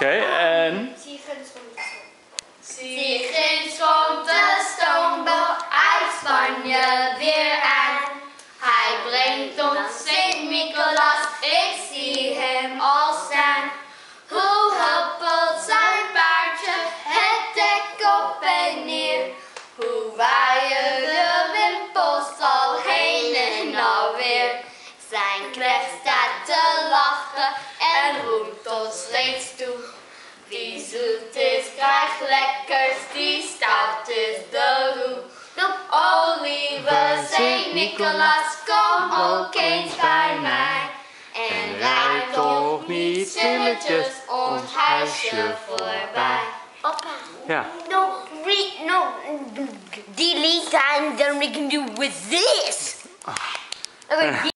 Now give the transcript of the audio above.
Oké, en... Ginds komt de stoomboot uit Spanje weer aan. Hij brengt ons Sint-Nicolaas, ik zie hem al staan. Hoe huppelt zijn paardje het dek op en neer. Hoe waaien de wimpels al heen en alweer. Zijn knecht staat te lachen en roept ons steeds toe. Wie zoet is, krijgt lekkers, die stout is de roe. O lieve Sint-Nicolaas, kom ook eens bij mij. En rijd toch niet stilletjes ons huisje voorbij. Papa. Ja. No, delete and then we can do with this.